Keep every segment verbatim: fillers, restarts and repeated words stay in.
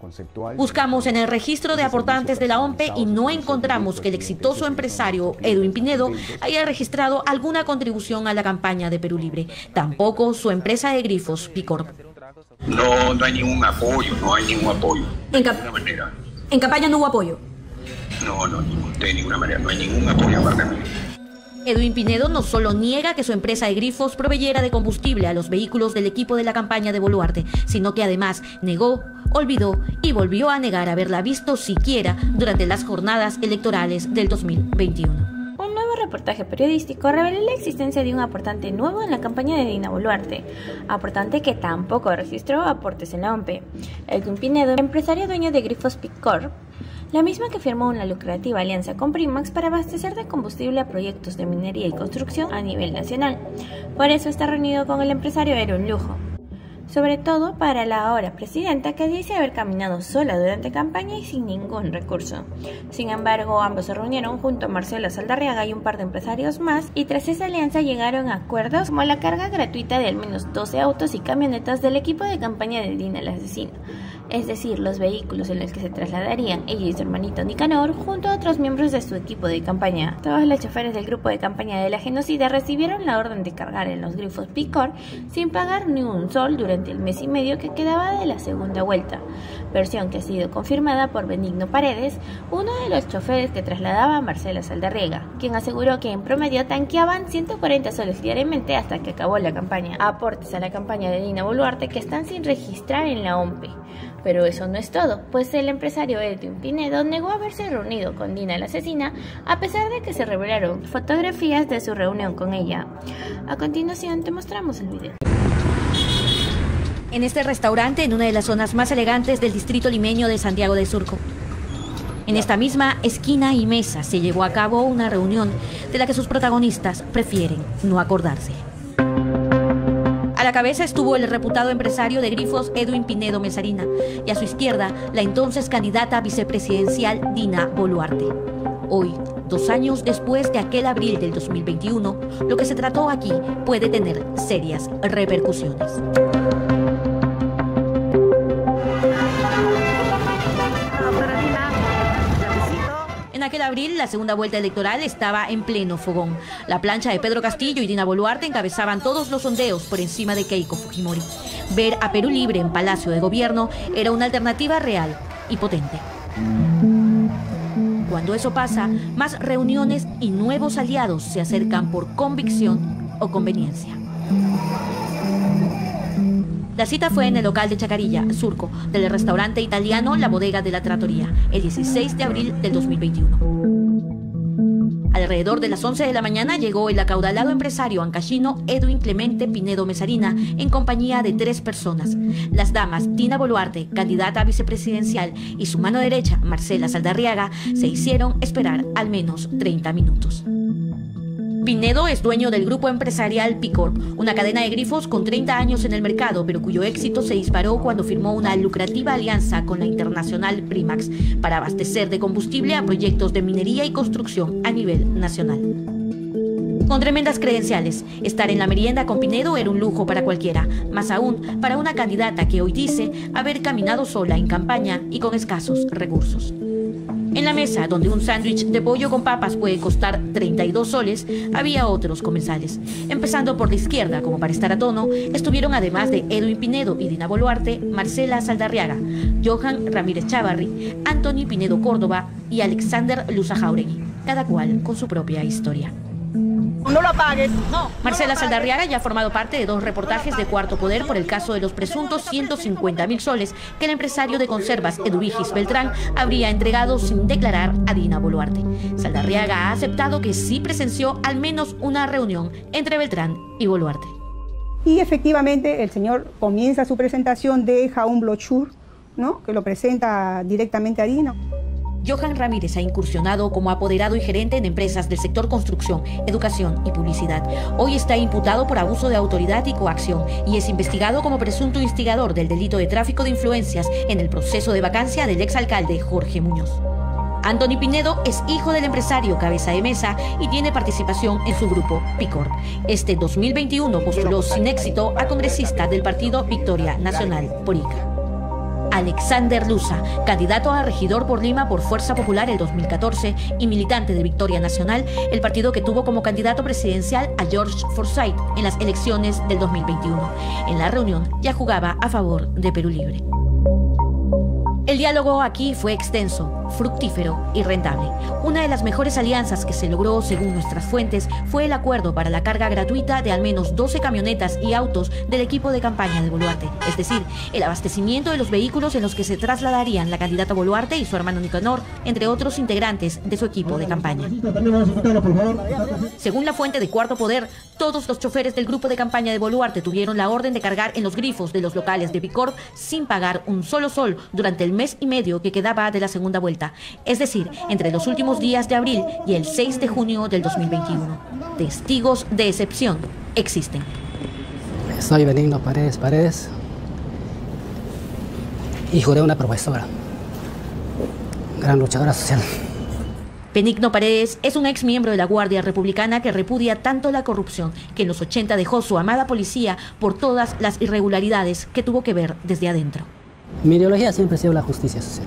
Buscamos en el registro de aportantes de la OMPE y no encontramos que el exitoso empresario Edwin Pinedo haya registrado alguna contribución a la campaña de Perú Libre. Tampoco su empresa de grifos, Picorp. No, no hay ningún apoyo, no hay ningún apoyo. En, cap manera. en campaña no hubo apoyo. No, no, de ninguna manera, no hay ningún apoyo aparte de mí. Edwin Pinedo no solo niega que su empresa de grifos proveyera de combustible a los vehículos del equipo de la campaña de Boluarte, sino que además negó, olvidó y volvió a negar haberla visto siquiera durante las jornadas electorales del dos mil veintiuno. Un nuevo reportaje periodístico reveló la existencia de un aportante nuevo en la campaña de Dina Boluarte, aportante que tampoco registró aportes en la OMPE. Edwin Pinedo, empresario dueño de grifos Picorp, la misma que firmó una lucrativa alianza con Primax para abastecer de combustible a proyectos de minería y construcción a nivel nacional. Por eso estar reunido con el empresario era un lujo, sobre todo para la ahora presidenta, que dice haber caminado sola durante campaña y sin ningún recurso. Sin embargo, ambos se reunieron junto a Marcela Saldarriaga y un par de empresarios más, y tras esa alianza llegaron a acuerdos como la carga gratuita de al menos doce autos y camionetas del equipo de campaña de Dina el Asesino, es decir, los vehículos en los que se trasladarían ella y su hermanito Nicanor junto a otros miembros de su equipo de campaña. Todos los choferes del grupo de campaña de la genocida recibieron la orden de cargar en los grifos Picorp sin pagar ni un sol durante el mes y medio que quedaba de la segunda vuelta, versión que ha sido confirmada por Benigno Paredes, uno de los choferes que trasladaba a Marcela Saldarriaga, quien aseguró que en promedio tanqueaban ciento cuarenta soles diariamente hasta que acabó la campaña. Aportes a la campaña de Dina Boluarte que están sin registrar en la OMPE. Pero eso no es todo, pues el empresario Edwin Pinedo negó haberse reunido con Dina la asesina, a pesar de que se revelaron fotografías de su reunión con ella. A continuación te mostramos el video. En este restaurante, en una de las zonas más elegantes del distrito limeño de Santiago de Surco. En esta misma esquina y mesa se llevó a cabo una reunión de la que sus protagonistas prefieren no acordarse. A la cabeza estuvo el reputado empresario de grifos Edwin Pinedo Mesarina y a su izquierda la entonces candidata vicepresidencial Dina Boluarte. Hoy, dos años después de aquel abril del dos mil veintiuno, lo que se trató aquí puede tener serias repercusiones. En aquel abril, la segunda vuelta electoral estaba en pleno fogón. La plancha de Pedro Castillo y Dina Boluarte encabezaban todos los sondeos por encima de Keiko Fujimori. Ver a Perú Libre en Palacio de Gobierno era una alternativa real y potente. Cuando eso pasa, más reuniones y nuevos aliados se acercan por convicción o conveniencia. La cita fue en el local de Chacarilla, Surco, del restaurante italiano La Bodega de la Trattoria, el dieciséis de abril del dos mil veintiuno. Alrededor de las once de la mañana llegó el acaudalado empresario ancashino Edwin Clemente Pinedo Mesarina en compañía de tres personas. Las damas Dina Boluarte, candidata a vicepresidencial, y su mano derecha, Marcela Saldarriaga, se hicieron esperar al menos treinta minutos. Pinedo es dueño del grupo empresarial Picorp, una cadena de grifos con treinta años en el mercado, pero cuyo éxito se disparó cuando firmó una lucrativa alianza con la internacional Primax para abastecer de combustible a proyectos de minería y construcción a nivel nacional. Con tremendas credenciales, estar en la merienda con Pinedo era un lujo para cualquiera, más aún para una candidata que hoy dice haber caminado sola en campaña y con escasos recursos. En la mesa, donde un sándwich de pollo con papas puede costar treinta y dos soles, había otros comensales. Empezando por la izquierda, como para estar a tono, estuvieron además de Edwin Pinedo y Dina Boluarte, Marcela Saldarriaga, Johan Ramírez Chávarri, Anthony Pinedo Córdoba y Alexander Luza Jauregui, cada cual con su propia historia. No lo apagues. No. Marcela Saldarriaga ya ha formado parte de dos reportajes de Cuarto Poder por el caso de los presuntos ciento cincuenta mil soles que el empresario de conservas Eduvigis Beltrán habría entregado sin declarar a Dina Boluarte. Saldarriaga ha aceptado que sí presenció al menos una reunión entre Beltrán y Boluarte. Y efectivamente el señor comienza su presentación, deja un brochure, ¿no?, que lo presenta directamente a Dina. Johan Ramírez ha incursionado como apoderado y gerente en empresas del sector construcción, educación y publicidad. Hoy está imputado por abuso de autoridad y coacción y es investigado como presunto instigador del delito de tráfico de influencias en el proceso de vacancia del exalcalde Jorge Muñoz. Anthony Pinedo es hijo del empresario cabeza de mesa y tiene participación en su grupo Picorp. Este dos mil veintiuno postuló sin éxito a congresista del partido Victoria Nacional por Ica. Alexander Luza, candidato a regidor por Lima por Fuerza Popular el dos mil catorce y militante de Victoria Nacional, el partido que tuvo como candidato presidencial a George Forsyth en las elecciones del dos mil veintiuno. En la reunión ya jugaba a favor de Perú Libre. El diálogo aquí fue extenso, fructífero y rentable. Una de las mejores alianzas que se logró, según nuestras fuentes, fue el acuerdo para la carga gratuita de al menos doce camionetas y autos del equipo de campaña de Boluarte, es decir, el abastecimiento de los vehículos en los que se trasladarían la candidata Boluarte y su hermano Nicanor, entre otros integrantes de su equipo de campaña. Según la fuente de Cuarto Poder, todos los choferes del grupo de campaña de Boluarte tuvieron la orden de cargar en los grifos de los locales de Picorp sin pagar un solo sol durante el mes y medio que quedaba de la segunda vuelta, es decir, entre los últimos días de abril y el seis de junio del dos mil veintiuno. Testigos de excepción existen. Soy Benigno Paredes Paredes, hijo de una profesora, gran luchadora social. Benigno Paredes es un ex miembro de la Guardia Republicana que repudia tanto la corrupción que en los ochenta dejó su amada policía por todas las irregularidades que tuvo que ver desde adentro. Mi ideología siempre ha sido la justicia social.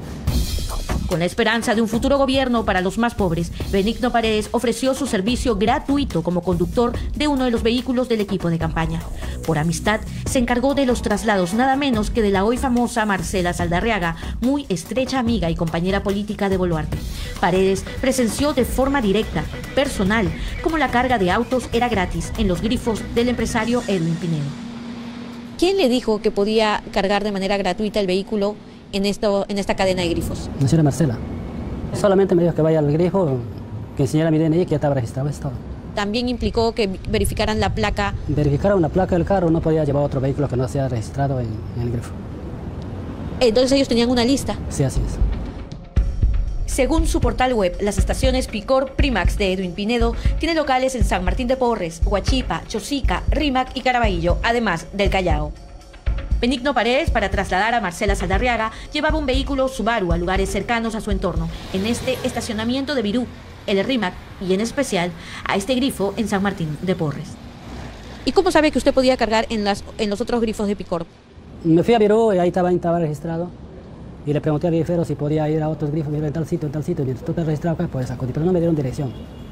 Con la esperanza de un futuro gobierno para los más pobres, Benigno Paredes ofreció su servicio gratuito como conductor de uno de los vehículos del equipo de campaña. Por amistad, se encargó de los traslados nada menos que de la hoy famosa Marcela Saldarriaga, muy estrecha amiga y compañera política de Boluarte. Paredes presenció de forma directa, personal, cómo la carga de autos era gratis en los grifos del empresario Edwin Pinedo. ¿Quién le dijo que podía cargar de manera gratuita el vehículo en, esto, en esta cadena de grifos? La señora Marcela. Solamente me dijo que vaya al grifo, que enseñara mi D N I, que ya estaba registrado, es todo. También implicó que verificaran la placa. Verificaron la placa del carro, no podía llevar otro vehículo que no sea registrado en, en el grifo. Entonces ellos tenían una lista. Sí, así es. Según su portal web, las estaciones Picorp Primax de Edwin Pinedo tiene locales en San Martín de Porres, Huachipa, Chosica, Rímac y Caraballo, además del Callao. Benigno Paredes, para trasladar a Marcela Saldarriaga, llevaba un vehículo Subaru a lugares cercanos a su entorno, en este estacionamiento de Virú, el Rímac y en especial a este grifo en San Martín de Porres. ¿Y cómo sabe que usted podía cargar en, las, en los otros grifos de Picorp? Me fui a Virú y ahí estaba, estaba registrado. Y le pregunté al grifero si podía ir a otros grifos, en tal sitio, en tal sitio. Mientras tú te has registrado acá, puedes acudir, pero no me dieron dirección.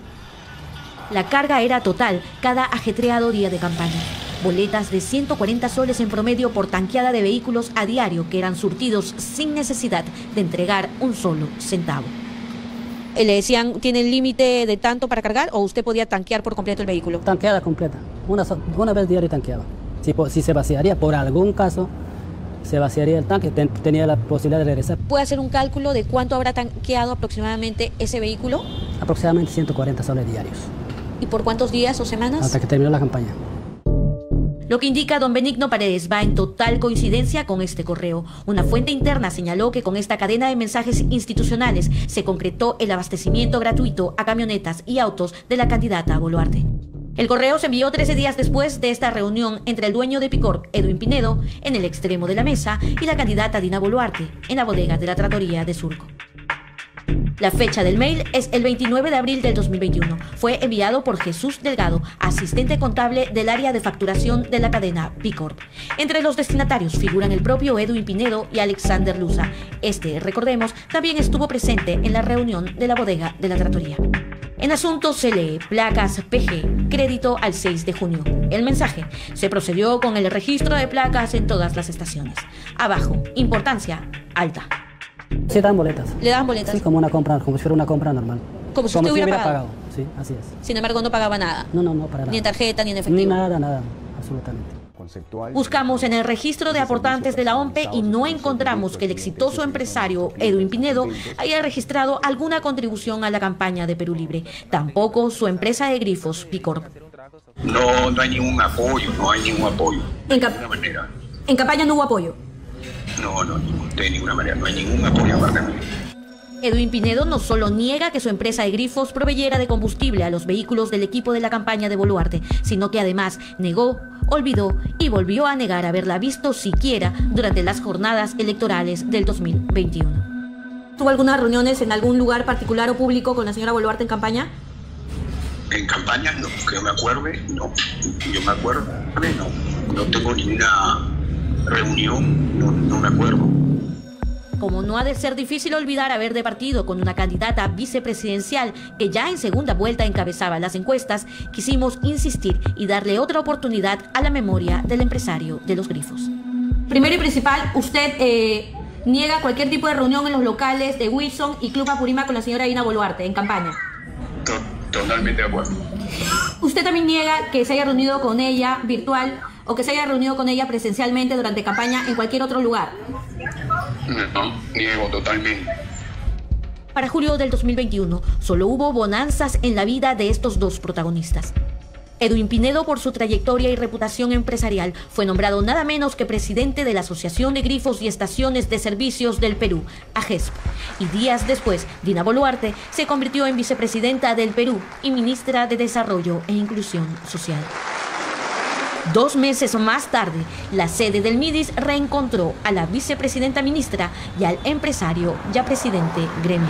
La carga era total cada ajetreado día de campaña. Boletas de ciento cuarenta soles en promedio por tanqueada de vehículos a diario que eran surtidos sin necesidad de entregar un solo centavo. ¿Le decían, tienen límite de tanto para cargar o usted podía tanquear por completo el vehículo? Tanqueada completa. Una, una vez diario tanqueaba. Si, si se vaciaría por algún caso, se vaciaría el tanque, ten, tenía la posibilidad de regresar. ¿Puede hacer un cálculo de cuánto habrá tanqueado aproximadamente ese vehículo? Aproximadamente ciento cuarenta soles diarios. ¿Y por cuántos días o semanas? Hasta que terminó la campaña. Lo que indica don Benigno Paredes va en total coincidencia con este correo. Una fuente interna señaló que con esta cadena de mensajes institucionales se concretó el abastecimiento gratuito a camionetas y autos de la candidata Boluarte. El correo se envió trece días después de esta reunión entre el dueño de Picorp, Edwin Pinedo, en el extremo de la mesa, y la candidata Dina Boluarte, en la bodega de la Trattoria de Surco. La fecha del mail es el veintinueve de abril del dos mil veintiuno. Fue enviado por Jesús Delgado, asistente contable del área de facturación de la cadena Picorp. Entre los destinatarios figuran el propio Edwin Pinedo y Alexander Luza. Este, recordemos, también estuvo presente en la reunión de la bodega de la Trattoria. En asunto se lee placas P G, crédito al seis de junio. El mensaje: se procedió con el registro de placas en todas las estaciones. Abajo, importancia alta. Sí, dan boletas. ¿Le dan boletas? Sí, como una compra, como si fuera una compra normal. Como si como usted hubiera, hubiera pagado. pagado. Sí, así es. Sin embargo, no pagaba nada. No, no, no, para nada. Ni en tarjeta, ni en efectivo. Ni nada, nada, absolutamente. Buscamos en el registro de aportantes de la O M P E y no encontramos que el exitoso empresario Edwin Pinedo haya registrado alguna contribución a la campaña de Perú Libre. Tampoco su empresa de grifos, Picorp. No, no hay ningún apoyo, no hay ningún apoyo. En, cap manera. ¿En campaña no hubo apoyo? No, no, de ninguna manera, no hay ningún apoyo aparte de mí. Edwin Pinedo no solo niega que su empresa de grifos proveyera de combustible a los vehículos del equipo de la campaña de Boluarte, sino que además negó, olvidó y volvió a negar haberla visto siquiera durante las jornadas electorales del dos mil veintiuno. ¿Tuvo algunas reuniones en algún lugar particular o público con la señora Boluarte en campaña? En campaña, no, que yo me acuerde, no. Yo me acuerdo, no. No tengo ninguna reunión, no, no me acuerdo. Como no ha de ser difícil olvidar haber departido con una candidata vicepresidencial que ya en segunda vuelta encabezaba las encuestas, quisimos insistir y darle otra oportunidad a la memoria del empresario de los grifos. Primero y principal, usted eh, niega cualquier tipo de reunión en los locales de Wilson y Club Apurímac con la señora Dina Boluarte en campaña. Totalmente de acuerdo. ¿Usted también niega que se haya reunido con ella virtual o que se haya reunido con ella presencialmente durante campaña en cualquier otro lugar? No, niego totalmente. Para julio del dos mil veintiuno, solo hubo bonanzas en la vida de estos dos protagonistas. Edwin Pinedo, por su trayectoria y reputación empresarial, fue nombrado nada menos que presidente de la Asociación de Grifos y Estaciones de Servicios del Perú, AGESP. Y días después, Dina Boluarte se convirtió en vicepresidenta del Perú y ministra de Desarrollo e Inclusión Social. Dos meses más tarde, la sede del MIDIS reencontró a la vicepresidenta ministra y al empresario ya presidente gremial.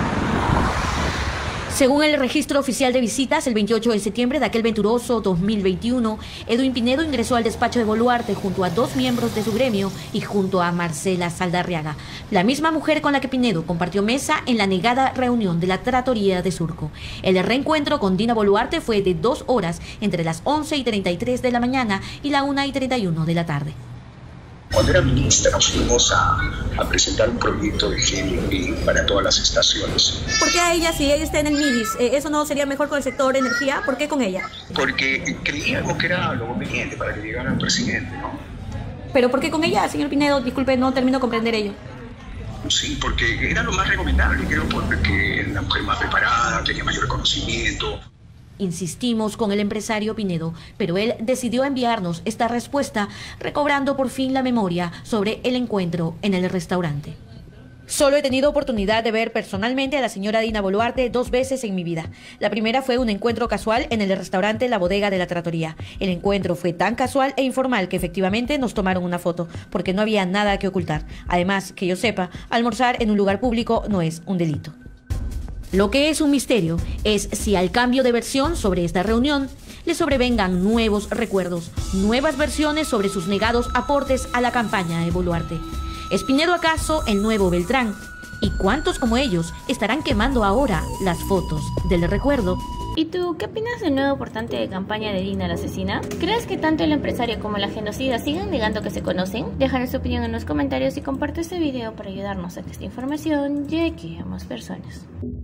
Según el registro oficial de visitas, el veintiocho de septiembre de aquel venturoso dos mil veintiuno, Edwin Pinedo ingresó al despacho de Boluarte junto a dos miembros de su gremio y junto a Marcela Saldarriaga, la misma mujer con la que Pinedo compartió mesa en la negada reunión de la Tratoría de Surco. El reencuentro con Dina Boluarte fue de dos horas entre las once y treinta y tres de la mañana y la una y treinta y uno de la tarde. Cuando era ministra nos fuimos a, a presentar un proyecto de genio para todas las estaciones. ¿Por qué a ella, si ella está en el MIDIS, eh, eso no sería mejor con el sector energía? ¿Por qué con ella? Porque creíamos que era lo conveniente para que llegara el presidente, ¿no? ¿Pero por qué con ella, señor Pinedo? Disculpe, no termino de comprender ello. Sí, porque era lo más recomendable, creo, porque era la mujer más preparada, tenía mayor conocimiento. Insistimos con el empresario Pinedo, pero él decidió enviarnos esta respuesta, recobrando por fin la memoria sobre el encuentro en el restaurante. Solo he tenido oportunidad de ver personalmente a la señora Dina Boluarte dos veces en mi vida. La primera fue un encuentro casual en el restaurante La Bodega de la Tratoría. El encuentro fue tan casual e informal que efectivamente nos tomaron una foto, porque no había nada que ocultar. Además, que yo sepa, almorzar en un lugar público no es un delito. Lo que es un misterio es si al cambio de versión sobre esta reunión le sobrevengan nuevos recuerdos, nuevas versiones sobre sus negados aportes a la campaña de Boluarte. ¿Es Pinedo acaso el nuevo Beltrán? ¿Y cuántos como ellos estarán quemando ahora las fotos del recuerdo? ¿Y tú qué opinas del nuevo portante de campaña de Dina la asesina? ¿Crees que tanto el empresario como la genocida siguen negando que se conocen? Déjanos tu opinión en los comentarios y comparte este video para ayudarnos a que esta información llegue a más personas.